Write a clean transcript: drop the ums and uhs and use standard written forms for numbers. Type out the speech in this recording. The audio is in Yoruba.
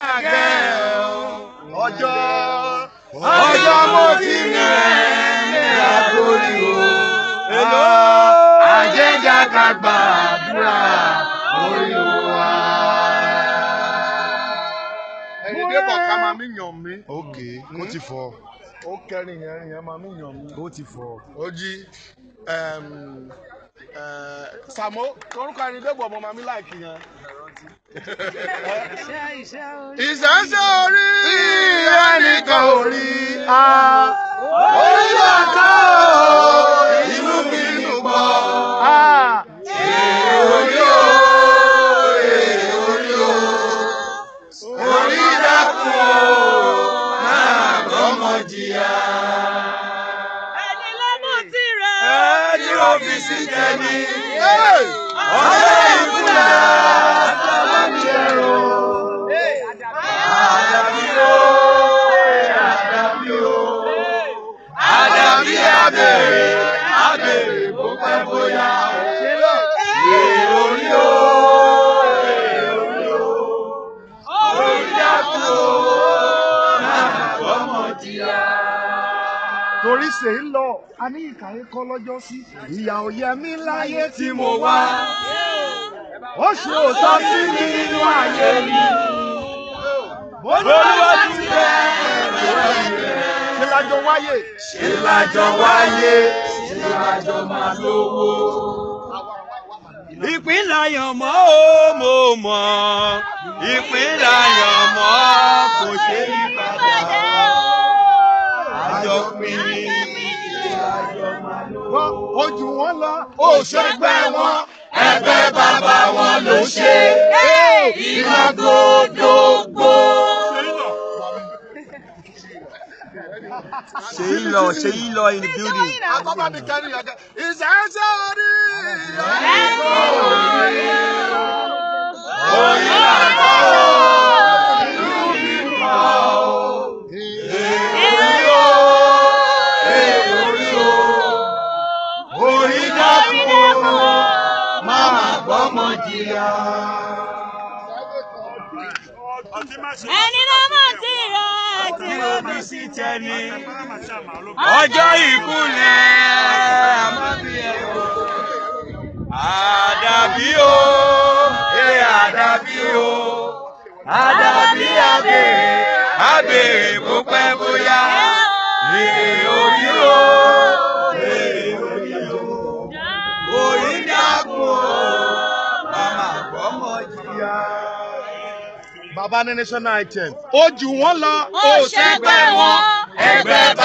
Ọjọ́ mo ti rẹ̀ àgórí o. Èlò àjẹjà ká gbàdúrà orí wa. Ẹni dé bọ̀ ká máa mí yàn mí. Ok, ó ti fọ. Ó kẹrin yẹn máa mí yàn mí. Ó ti fọ. Ó jí Sàmó, orúkọ ẹni dé bọ̀ ọmọ máa mí láìkì yẹn. Ìṣẹ́ṣẹ́ orí ẹnìkan orí orí ọ̀tọ̀ inú mi ló gbọ́ orí o orí dákun o máa gbọ́mọ jìyà. Ẹni lọ́mọ tirẹ̀ ẹni ọ́fíìsì jẹ ní ọ̀rẹ́ ìkúlẹ̀. Àdàbí abèrè bó pẹ́ bóyá orí o orí dákun o máa gbọ́mọ jìyà. Torí SeyiLaw a ní ìkàwé kọ́ lọ́jọ́ sí. Ìyà ò yẹ mí láyé tí mo wá. Ó ṣe òótọ́ sí mi nínú ayé mi. Olúwa ti bẹ̀ ṣe lájọ wáyé. Ṣé lájọ wáyé, ṣé lájọ máa lówó. Ìpínlẹ̀ Ayọ̀mọ́ ó mo mọ̀, ìpínlẹ̀ Ayọ̀mọ́ kò ṣe yí padà. Àjọ pín ní àjọ máa lówó. Ojú wọn lọ. Ó ṣẹgbẹ́ wọn, ẹgbẹ́ bàbá wọn ló ṣe. Ìlà gbogbogbò. SeyiLaw in the building. Akọ́bá mi kẹ́rin yẹn kẹ́. Ìṣẹ́ṣẹ́ orí orí àgbà ìlú bímọ orí dákun máa gbọ́mọ jìyà. ẹni lọ́mọ tirẹ̀ Tí ó bí sí tẹni, ọjọ́ ìkúnlẹ̀ àmọ́bí ẹ̀rọ. Àdàbí o, àdàbí o, àdàbí abèrè bó pẹ́ bóyá. Orí o, orí dákun o, màmá gbọ́mọ jìyà. Bàbá ní national item. Ojú wọn lọ. ó ṣẹgbẹ́ wọn Ẹgbẹ́